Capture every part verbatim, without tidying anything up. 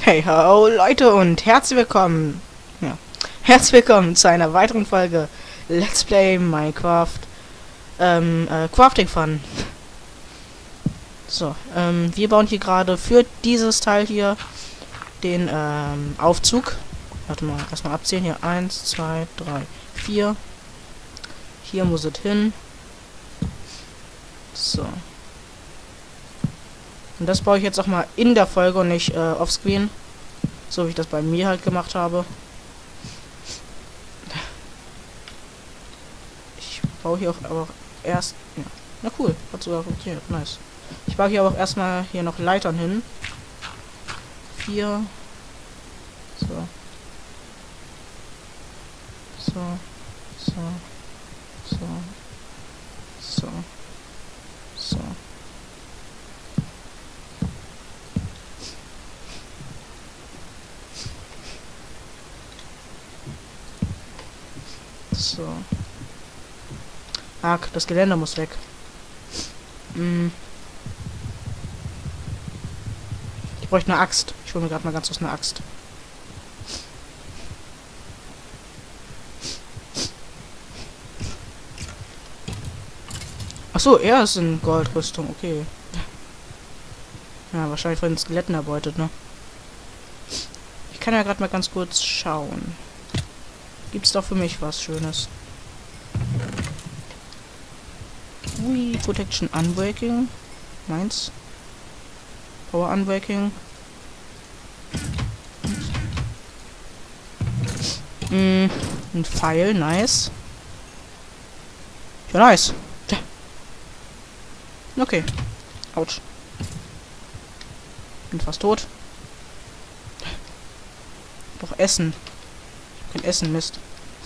Hey ho Leute und herzlich willkommen. Ja. Herzlich willkommen zu einer weiteren Folge Let's Play Minecraft ähm, äh, Crafting Fun. So, ähm, wir bauen hier gerade für dieses Teil hier den ähm, Aufzug. Warte mal, erstmal abzählen hier. Eins, zwei, drei, vier. Hier muss es hin. So. Und das baue ich jetzt auch mal in der Folge und nicht äh, offscreen. So wie ich das bei mir halt gemacht habe. Ich baue hier auch aber auch erst... Ja. Na cool, hat sogar funktioniert. Nice. Ich baue hier aber auch erstmal hier noch Leitern hin. Vier. So. So. So. So. So. So. So. Arg, das Geländer muss weg. Hm. Ich bräuchte eine Axt. Ich hole mir gerade mal ganz kurz eine Axt. Ach so, er ist in Goldrüstung. Okay. Ja, wahrscheinlich von den Skeletten erbeutet, ne? Ich kann ja gerade mal ganz kurz schauen. Gibt's doch für mich was Schönes. Ui, Protection Unbreaking. Meins. Power Unbreaking. Mm, ein Pfeil, nice. Ja, nice. Tja. Okay. Autsch. Bin fast tot. Doch Essen. Kein Essen, Mist.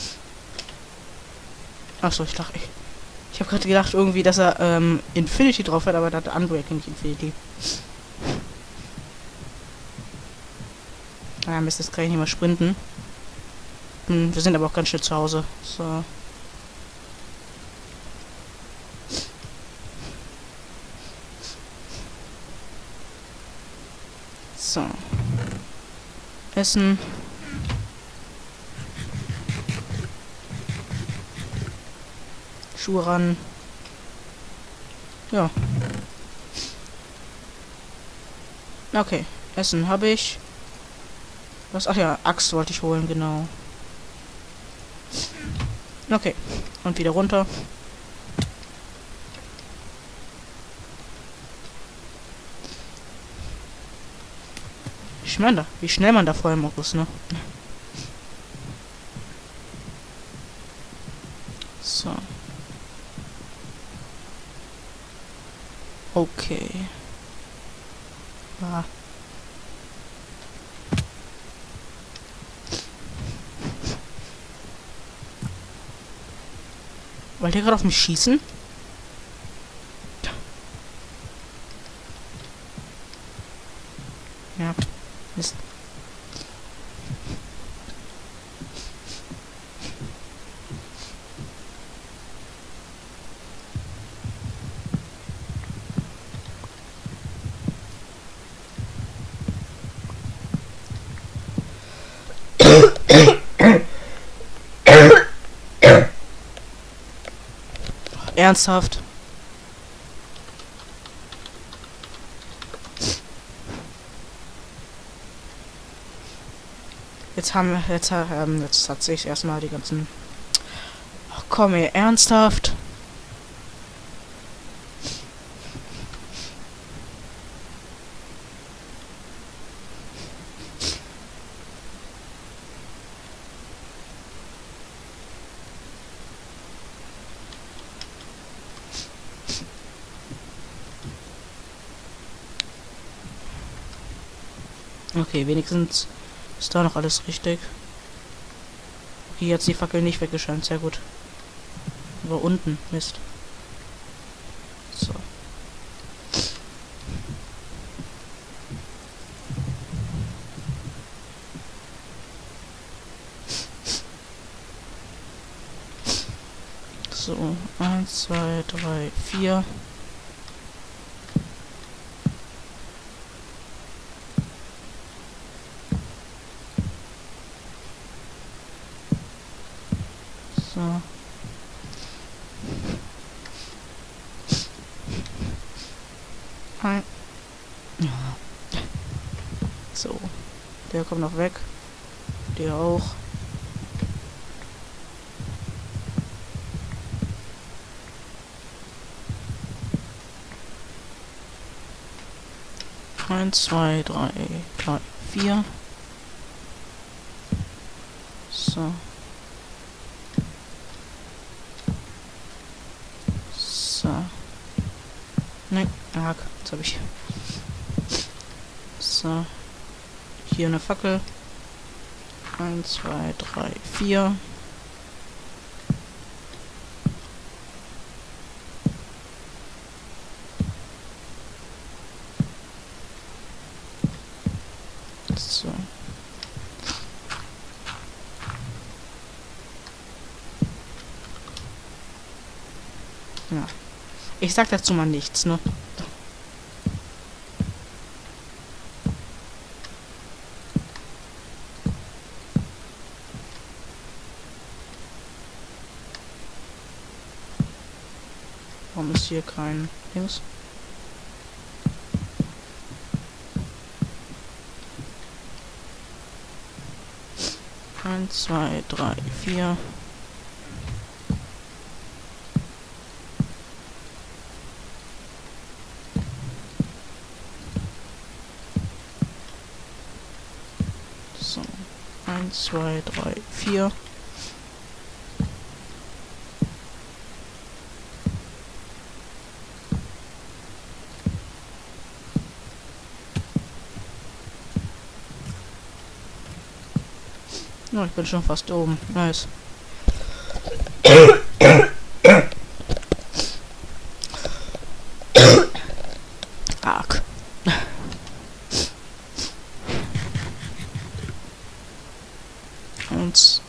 Achso, ich dachte, ich, ich habe gerade gedacht irgendwie, dass er ähm, Infinity drauf hat, aber da hat er Unbreaking, nicht Infinity. Ah, Mist, jetzt kann ich nicht mehr sprinten. Hm, wir sind aber auch ganz schnell zu Hause. So. So. Essen. Schuhe ran. Ja. Okay. Essen habe ich. Was? Ach ja, Axt wollte ich holen, genau. Okay. Und wieder runter. Ich meine da, wie schnell man da vor allem auch ist, ne? So. Okay. Ah. Wollt ihr gerade auf mich schießen? Ja. Mist. Ernsthaft? Jetzt haben wir, jetzt, ähm, jetzt hat sich erstmal die ganzen... Ach komm ey, ernsthaft? Okay, wenigstens ist da noch alles richtig. Okay, jetzt die Fackel nicht weggescheint, sehr gut. Aber unten, Mist. So. So, eins, zwei, drei, vier. So. Hi. Ja. So. Der kommt noch weg. Der auch. Eins, zwei, drei, drei, vier. So. So. Nein, arg. Jetzt habe ich. So. Hier eine Fackel. Eins, zwei, drei, vier. So. Ja. Ich sag dazu mal nichts, ne? Warum ist hier kein Dings? Eins, zwei, drei, vier. So. Eins, zwei, drei, vier. Oh, ich bin schon fast oben. Nice. Arg. Und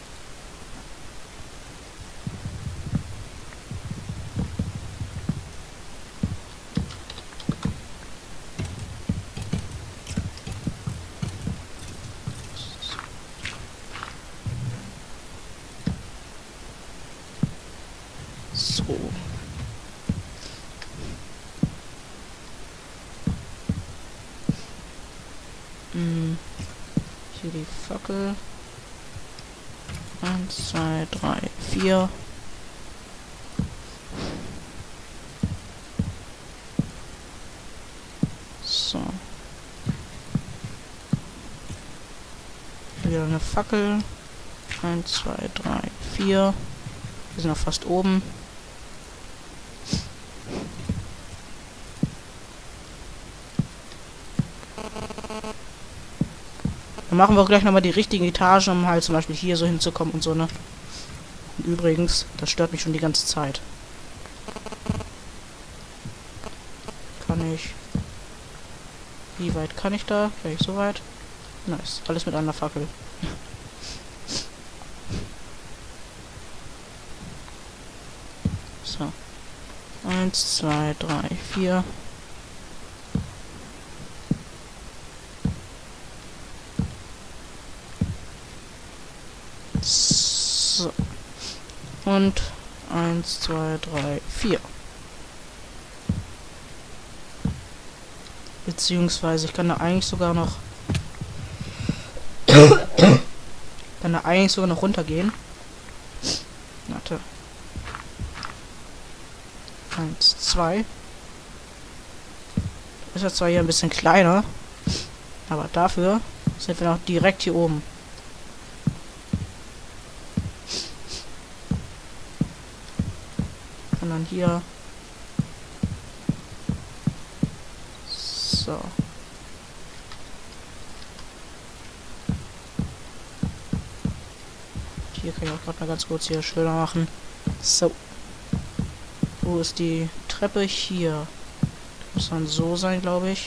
so. Hm. Hier die Fackel. Eins, zwei, drei, vier. So. Wieder eine Fackel. Eins, zwei, drei, vier. Wir sind noch fast oben. Dann machen wir auch gleich nochmal die richtigen Etagen, um halt zum Beispiel hier so hinzukommen und so, ne? Und übrigens, das stört mich schon die ganze Zeit. Kann ich... Wie weit kann ich da? Kann ich so weit? Nice. Alles mit einer Fackel. So. Eins, zwei, drei, vier. So. Und eins, zwei, drei, vier. Beziehungsweise ich kann da eigentlich sogar noch kann da eigentlich sogar noch runtergehen. Warte. Eins, zwei. Ist ja zwar hier ein bisschen kleiner, aber dafür sind wir noch direkt hier oben. Und dann hier. So. Hier kann ich auch gerade mal ganz kurz hier schöner machen. So. Wo ist die Treppe? Hier. Muss dann so sein, glaube ich.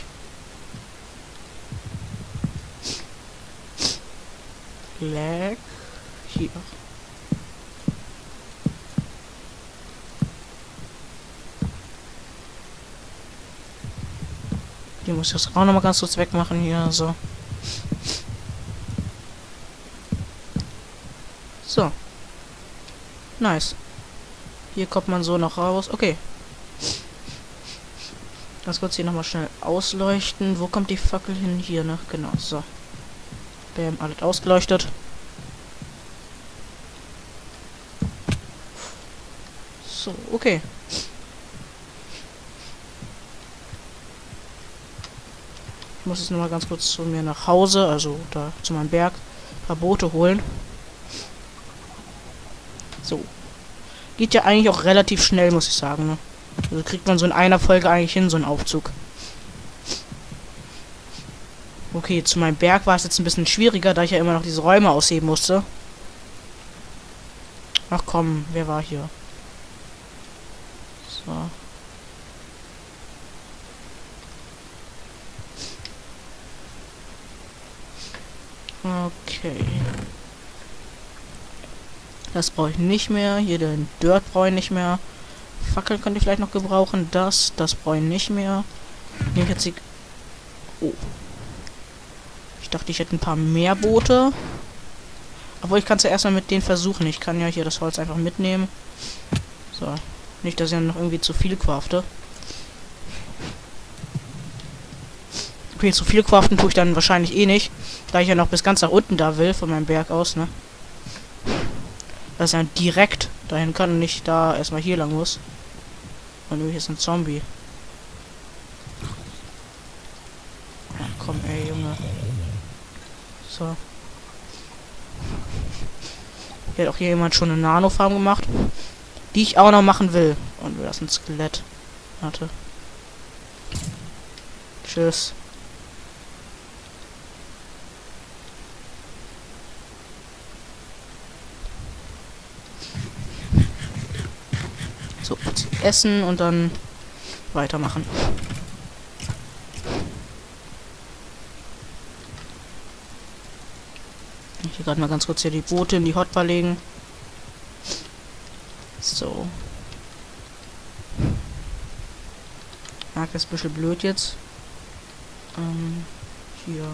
Lag. Hier. Die muss ich das auch noch mal ganz kurz wegmachen hier. So. So. Nice. Hier kommt man so noch raus. Okay. Ganz kurz hier nochmal schnell ausleuchten. Wo kommt die Fackel hin? Hier, ne? Genau, so. Bam, alles ausgeleuchtet. So, okay. Ich muss jetzt nochmal ganz kurz zu mir nach Hause, also da zu meinem Berg, ein paar Boote holen. So. Geht ja eigentlich auch relativ schnell, muss ich sagen, ne? Also kriegt man so in einer Folge eigentlich hin, so einen Aufzug. Okay, zu meinem Berg war es jetzt ein bisschen schwieriger, da ich ja immer noch diese Räume ausheben musste. Ach komm, wer war hier? So. Okay. Das brauche ich nicht mehr. Hier den Dirt brauche ich nicht mehr. Fackeln könnte ich vielleicht noch gebrauchen. Das, das brauche ich nicht mehr. Nehme ich jetzt die... Oh. Ich dachte, ich hätte ein paar mehr Boote. Obwohl, ich kann es ja erstmal mit denen versuchen. Ich kann ja hier das Holz einfach mitnehmen. So. Nicht, dass ich dann noch irgendwie zu viel crafte. Okay, zu viel craften tue ich dann wahrscheinlich eh nicht. Da ich ja noch bis ganz nach unten da will, von meinem Berg aus, ne? Dass er direkt dahin kann und nicht da erstmal hier lang muss. Und hier ist ein Zombie. Ja, komm, ey, Junge. So. Hier hat auch hier jemand schon eine Nano-Farm gemacht. Die ich auch noch machen will. Und wir lassen ein Skelett. Warte. Tschüss. So, essen und dann weitermachen. Ich hier gerade mal ganz kurz hier die Boote in die Hotbar legen. So. Mag das ein bisschen blöd jetzt. Ähm, hier.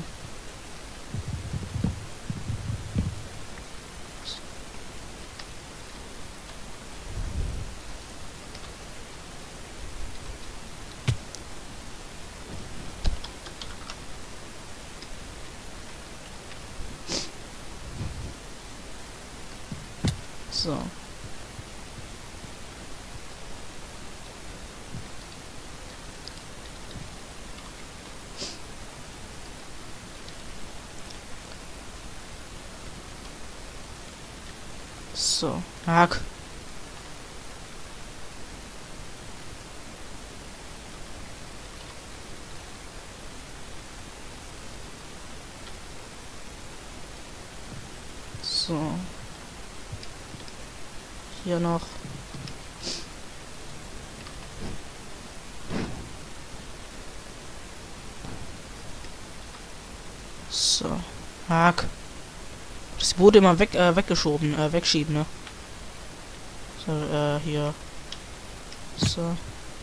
So. So. Hack. So. Hier noch. So. Hack. Das wurde immer weg, äh, weggeschoben, äh, wegschieben, ne? So, äh, hier. So.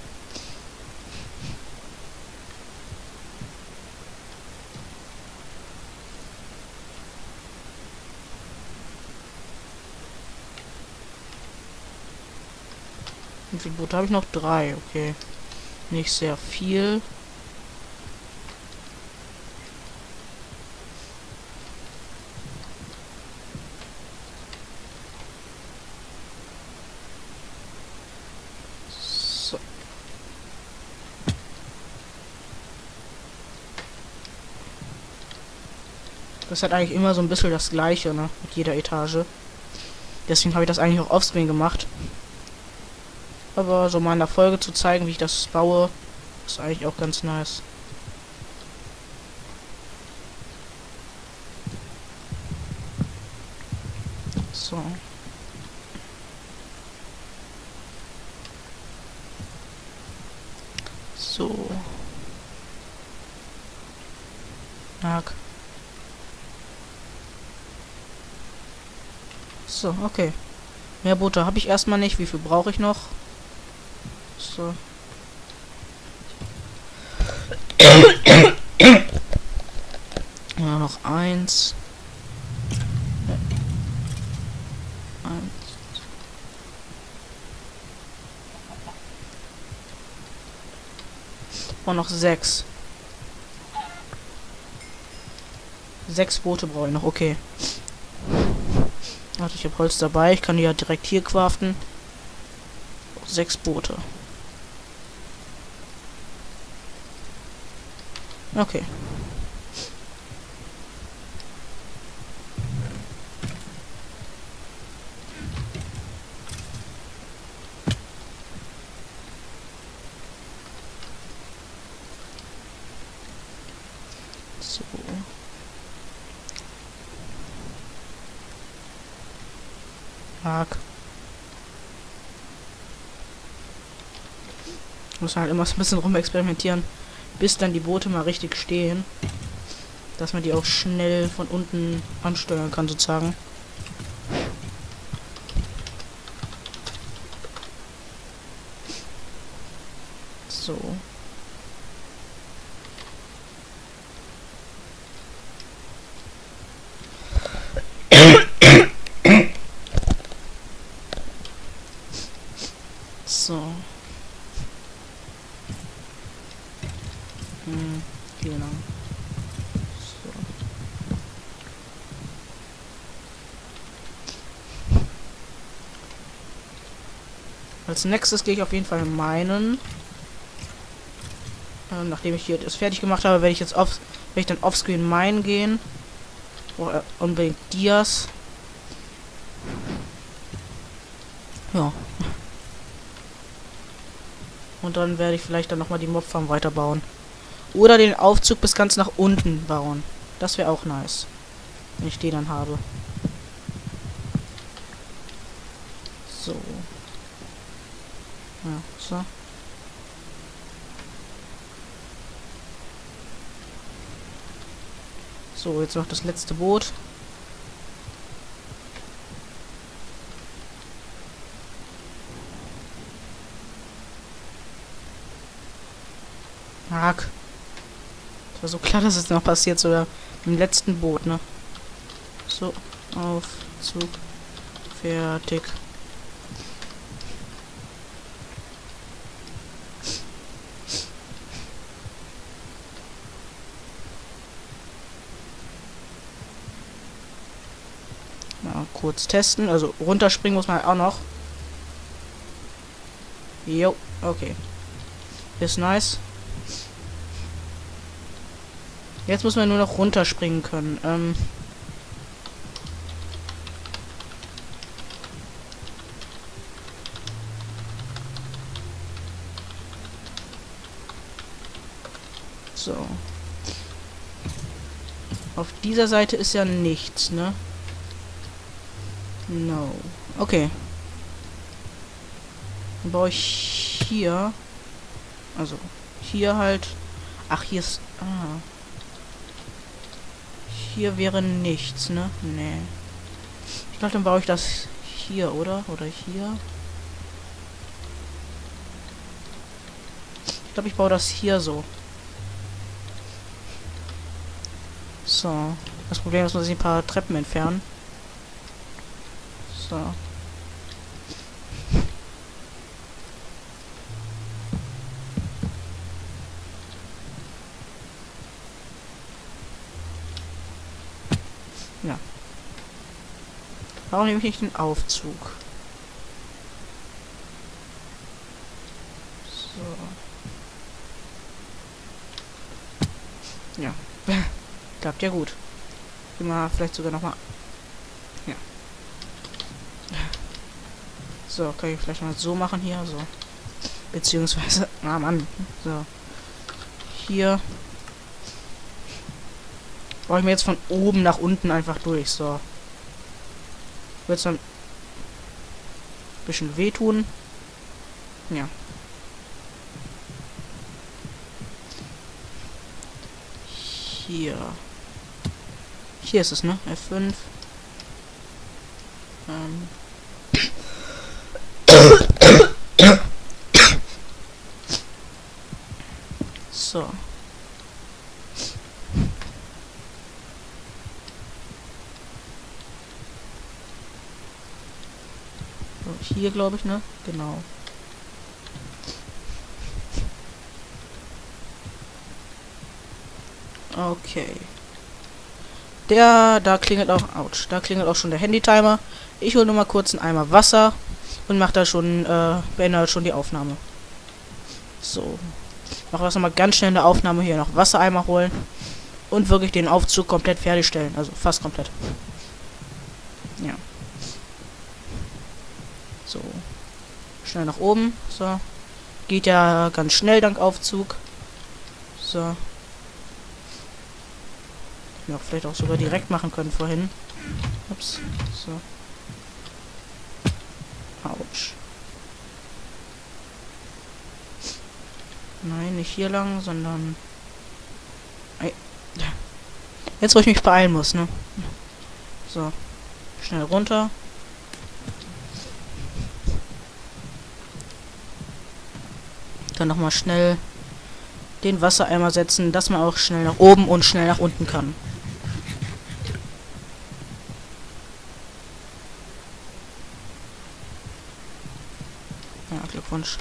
Wie viele Boote habe ich noch? Drei, okay. Nicht sehr viel. So. Das hat eigentlich immer so ein bisschen das Gleiche, ne? Mit jeder Etage. Deswegen habe ich das eigentlich auch offscreen gemacht. Aber so mal in der Folge zu zeigen, wie ich das baue, ist eigentlich auch ganz nice. So. So. Arg. So, okay. Mehr Boote habe ich erstmal nicht. Wie viel brauche ich noch? So. Ja, noch eins. Eins. brauche noch sechs. Sechs Boote brauche ich noch, okay. Warte, ich habe Holz dabei. Ich kann die ja direkt hier craften. Sechs Boote. Okay. So. Mark. Muss halt immer so ein bisschen rumexperimentieren, bis dann die Boote mal richtig stehen. Dass man die auch schnell von unten ansteuern kann, sozusagen. So. So. Hm, genau. So. Als nächstes gehe ich auf jeden Fall meinen. Ähm, nachdem ich hier das fertig gemacht habe, werde ich jetzt auf, werde ich dann offscreen meinen gehen. Oh, äh, unbedingt Dias. Ja. Und dann werde ich vielleicht dann nochmal die Mobfarm weiterbauen. Oder den Aufzug bis ganz nach unten bauen. Das wäre auch nice. Wenn ich den dann habe. So. Ja, so. So, jetzt noch das letzte Boot. Mark. Das war so klar, dass es noch passiert, sogar im letzten Boot, ne? So, Aufzug. Fertig. Mal kurz testen. Also runterspringen muss man halt auch noch. Jo, okay. Ist nice. Jetzt muss man nur noch runterspringen können. Ähm so. Auf dieser Seite ist ja nichts, ne? No. Okay. Dann baue ich hier. Also, hier halt. Ach, hier ist. Ah. Hier wäre nichts, ne? Nee. Ich glaube, dann baue ich das hier, oder? Oder hier? Ich glaube, ich baue das hier so. So. Das Problem ist, muss ich ein paar Treppen entfernen. So. Ja. Warum nehme ich nicht den Aufzug? So. Ja. Klappt ja gut. Immer vielleicht sogar noch mal. Ja. So, kann ich vielleicht mal so machen hier, so. Beziehungsweise, ah Mann, so. Hier. Brauche ich mir jetzt von oben nach unten einfach durch, so. Wird es dann ein bisschen wehtun. Ja. Hier. Hier ist es, ne? F fünf. Ähm. So. So, hier glaube ich, ne? Genau. Okay. Der, da klingelt auch, ouch, da klingelt auch schon der Handy-Timer. Ich hole nur mal kurz einen Eimer Wasser und mache da schon, äh, beende schon die Aufnahme. So. Mach das nochmal ganz schnell in der Aufnahme hier noch Wassereimer holen und wirklich den Aufzug komplett fertigstellen. Also fast komplett. Ja. So. Schnell nach oben. So. Geht ja ganz schnell dank Aufzug. So. Ja, vielleicht auch sogar direkt machen können vorhin. Ups. So. Autsch. Nein, nicht hier lang, sondern... Jetzt, wo ich mich beeilen muss, ne? So. Schnell runter. Dann nochmal schnell den Wassereimer setzen, dass man auch schnell nach oben und schnell nach unten kann. Ja, Glückwunsch.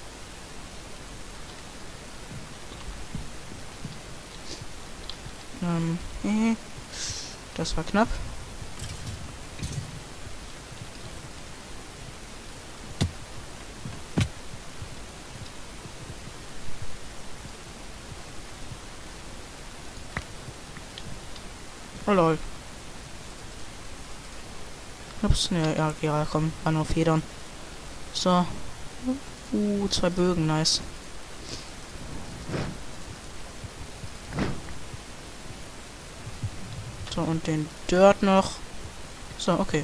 Ähm, äh, das war knapp. Oh lol. Ups, ne, ja, ja, komm, war nur Federn. So. Uh, zwei Bögen, nice. So, und den Dirt noch. So, okay.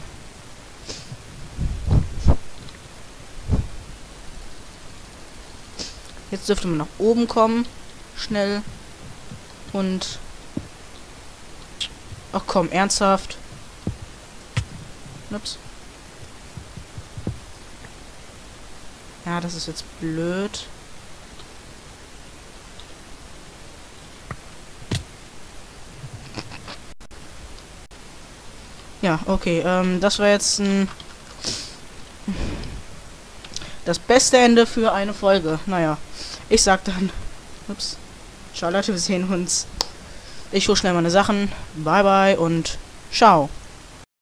Jetzt dürfte man nach oben kommen. Schnell. Und... Ach komm, ernsthaft. Ups. Ja, das ist jetzt blöd. Ja, okay. Ähm, das war jetzt ein... das beste Ende für eine Folge. Naja, ich sag dann... Ups. Ciao Leute, wir sehen uns. Ich hole schnell meine Sachen. Bye bye und ciao.